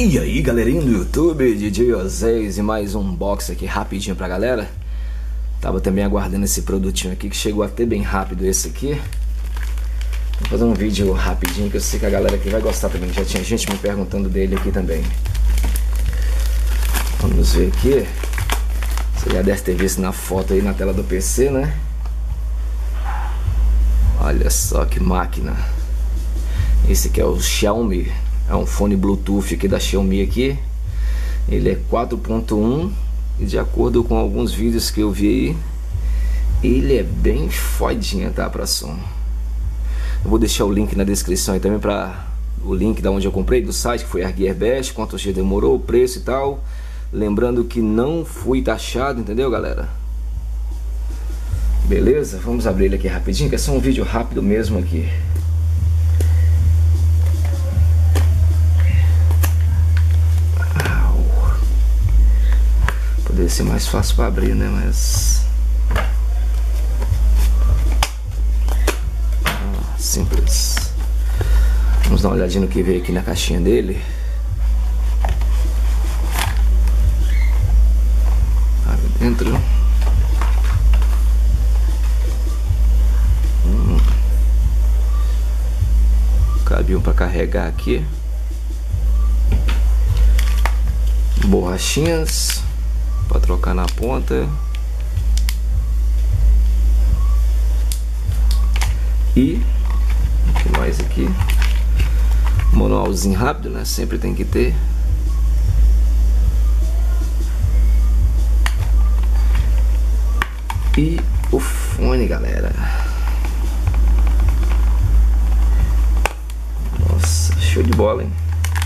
E aí galerinha do YouTube, DJ Oséias e mais um unboxing aqui rapidinho pra galera. Tava também aguardando esse produtinho aqui que chegou até bem rápido esse aqui. Vou fazer um vídeo rapidinho que eu sei que a galera aqui vai gostar também. Já tinha gente me perguntando dele aqui também. Vamos ver aqui. Você já deve ter visto na foto aí na tela do PC, né? Olha só que máquina. Esse aqui é o Xiaomi. É um fone Bluetooth aqui da Xiaomi aqui. Ele é 4.1 e de acordo com alguns vídeos que eu vi aí, ele é bem fodinha, tá, pra som. Eu vou deixar o link na descrição aí também para o link da onde eu comprei, do site, que foi a Gearbest, quantos dias demorou, o preço e tal. Lembrando que não fui taxado, entendeu, galera? Beleza? Vamos abrir ele aqui rapidinho, que é só um vídeo rápido mesmo aqui. Poderia ser mais fácil para abrir, né? Mas simples. Vamos dar uma olhadinha no que veio aqui na caixinha dele. Abre dentro. Cabinho para carregar aqui. Borrachinhas para trocar na ponta. E o que mais aqui? Manualzinho rápido, né? Sempre tem que ter. E o fone, galera. Nossa, show de bola, hein?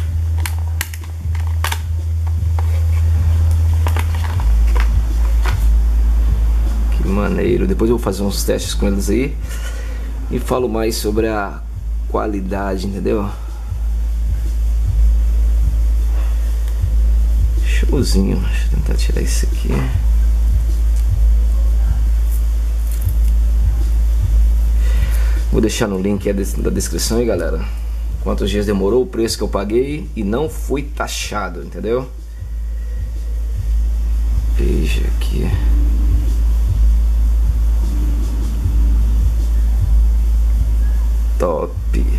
Maneiro. Depois eu vou fazer uns testes com eles aí e falo mais sobre a qualidade, entendeu? Showzinho. Deixa eu tentar tirar isso aqui. Vou deixar no link da descrição aí, galera, quantos dias demorou, o preço que eu paguei e não fui taxado, entendeu? Veja aqui. Top.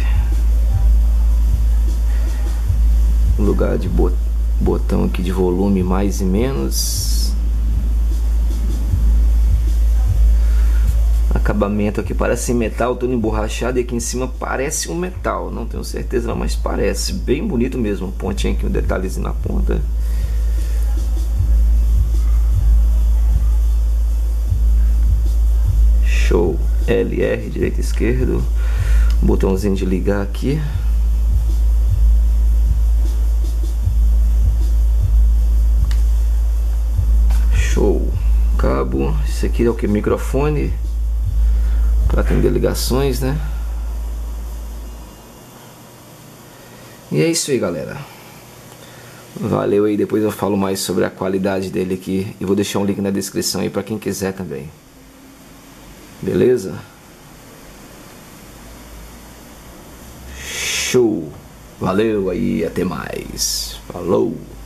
Lugar de botão aqui de volume mais e menos. Acabamento aqui parece metal, todo emborrachado, e aqui em cima parece um metal. Não tenho certeza não, mas parece bem bonito mesmo. Pontinha aqui, um detalhezinho na ponta. Show. LR, direita e esquerdo. Botãozinho de ligar aqui. Show. Cabo. Esse aqui é o que? Microfone para atender ligações, né? E é isso aí, galera. Valeu aí. Depois eu falo mais sobre a qualidade dele aqui e vou deixar um link na descrição aí para quem quiser também. Beleza? Show! Valeu aí, até mais. Falou!